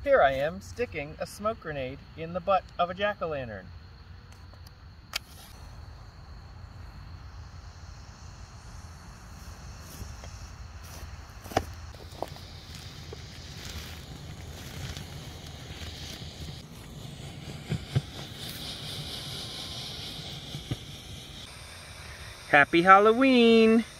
here I am sticking a smoke grenade in the butt of a jack-o'-lantern. Happy Halloween!